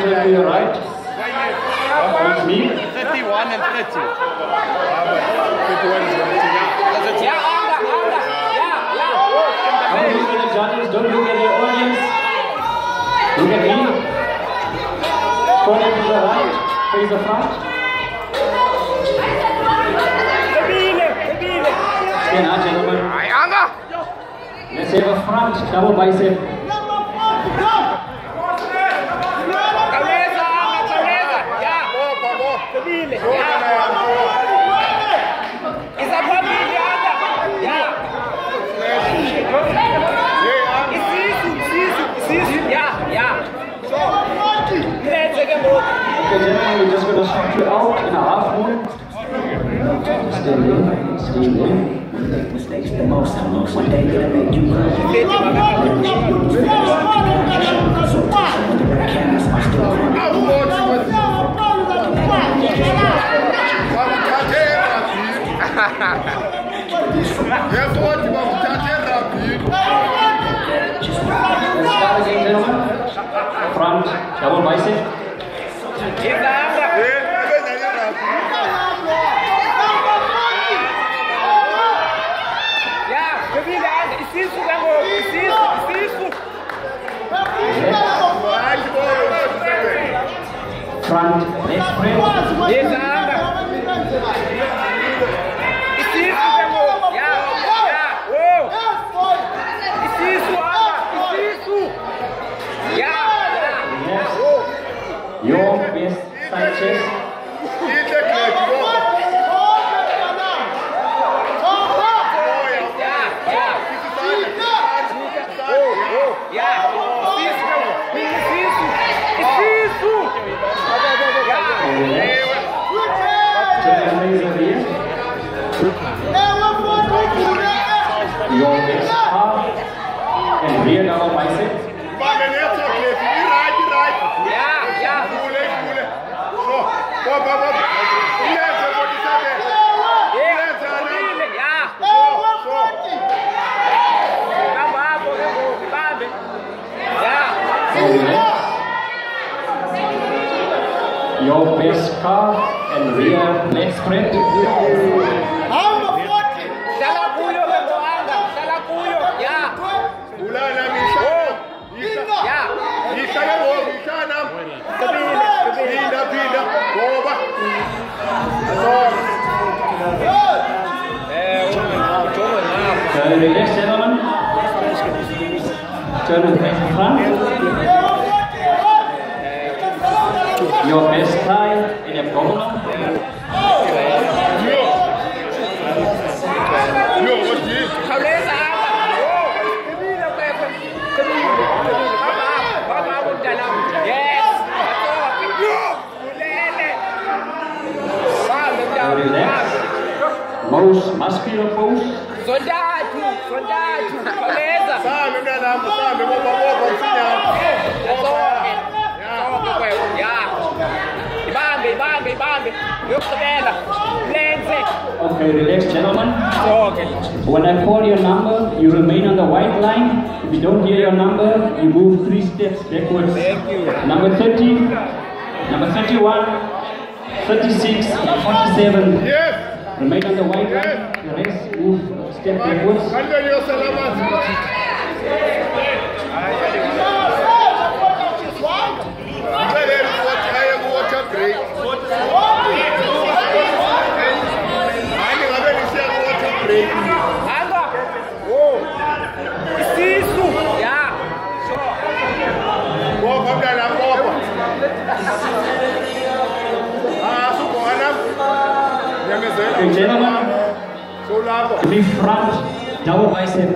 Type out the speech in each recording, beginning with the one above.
to your right. With me. 31 and 30. 51 is Don't look at the judges, don't look at the audience. Look at me. Turn to the right, face the front. Stand up, gentlemen. Let's have a front double bicep. Okay, gentlemen, we're just going to stretch you out in a half moon. Stand in, stand in. Mistakes the most, one day gonna make you cry. Let's start again, gentlemen. Front, double bicep. Front, left press. Your best side chest. Your best half and rear double bicep. Your best calf and rear leg spread. Relax, gentlemen. Turn and face the front. Your best thigh in abdominal. Relax. Most muscular pose. Soldado, beleza? Sabe, meu nome, sabe, vou Okay, relax, gentlemen. When I call your number, you remain on the white line. If you don't hear your number, you move 3 steps backwards. Thank you. Number 30, number 31, 36, 47. Yes. Remain on the white line. The rest move step backwards. Okay, gentlemen, be front, double bicep.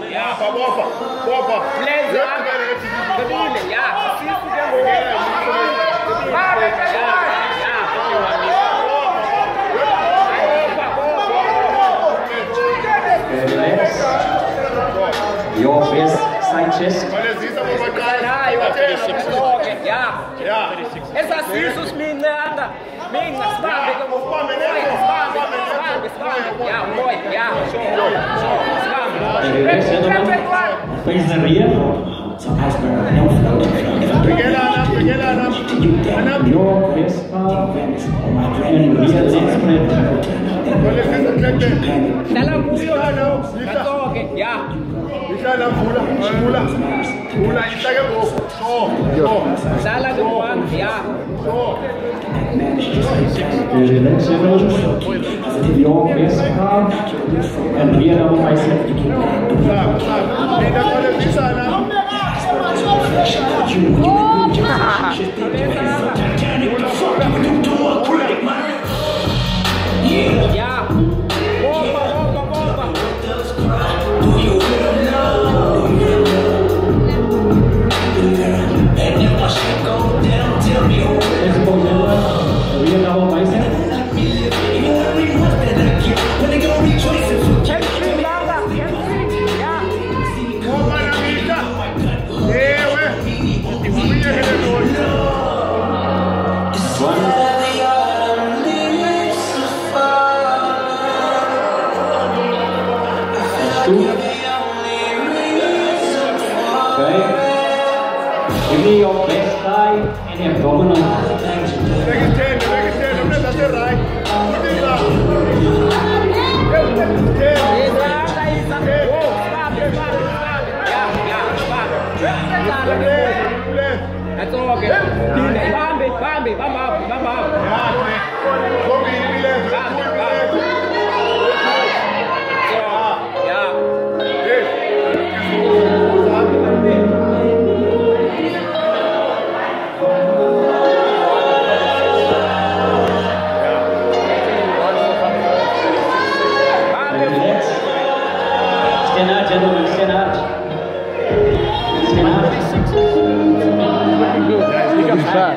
Relax. Your best side chest. Exercícios minanda, minhas spambe como spambe, Relax, gentlemen. Face the rear. Your best calf and rear leg spread. Dalam puyo na. Kato, okay. Yeah. Isa lang, hula. Isa ka po. Sala dumaan. Yeah. Relax your nose. Your best calf and rear double bicep. Yeah. Bomba. Rear double bicep. Give me your best thigh and abdominal. That's all okay. Bambi. Stand out, gentlemen, stand out. Stand out. He's back.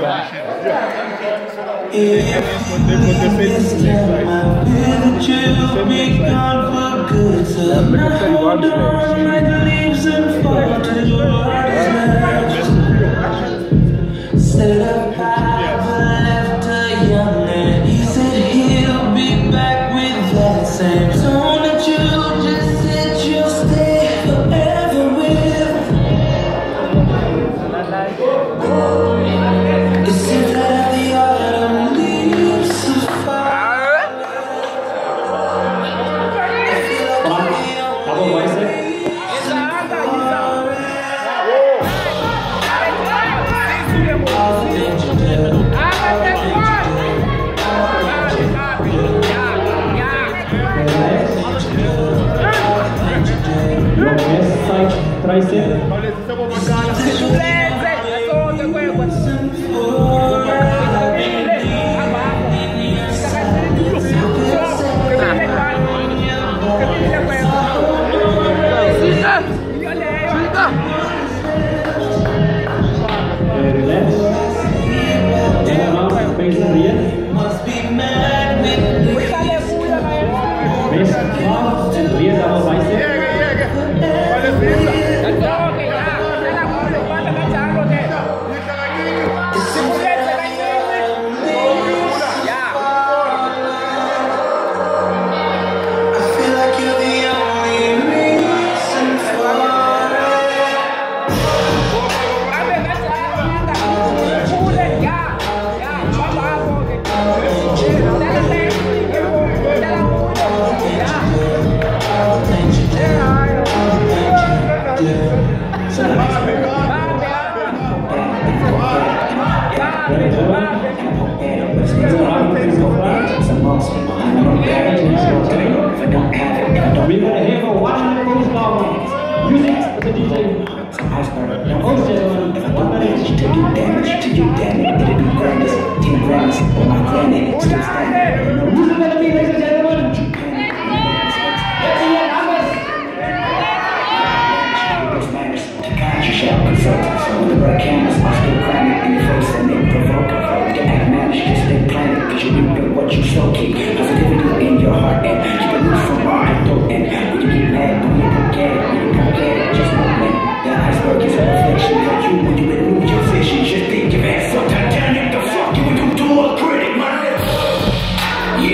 Tricep. Relax. Face the rear. Base calf and rear double bicep. We're gonna have a 100 pose now. Music with the DJ. Pose gentlemen, 1 minute. To do damage, to do greatness, 10 grams on my granite. Who's it gonna be, ladies and gentlemen? Let's see your numbers. Those manners to guide you shall consult. So when the bird cameras are still grinding in your face and they provoke a vote. You act managed, just stay planted, cause you reap what you sow. Keep positivity in your heart and keep it loose from raw and dope. And when you get mad, when you don't get it, just know that the iceberg is a reflection of you. When you ready to move your vision, just think your ass so Titanic. The fuck you would do to a critic, my nigga?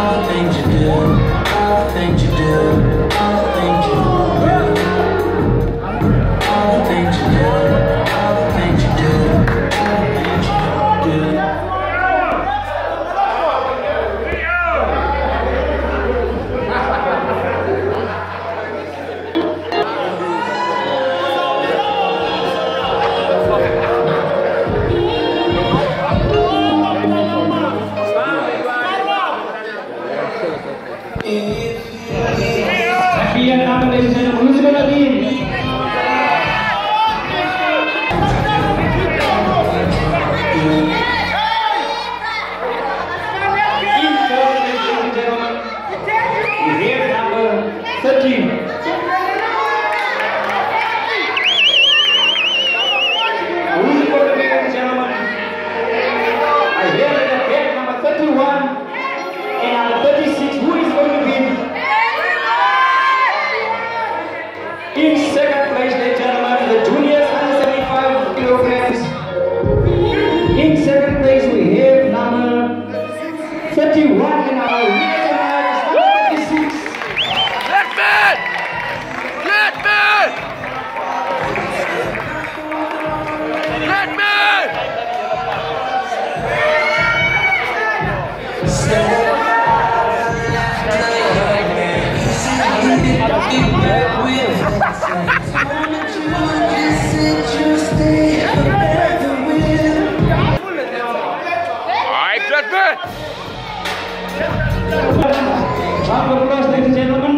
In second place, ladies and gentlemen, the juniors under 75 kilograms. In second place, we have number 31 and our winner tonight is number 36. Get mad! Get mad! Get mad! Round of applause, ladies and gentlemen.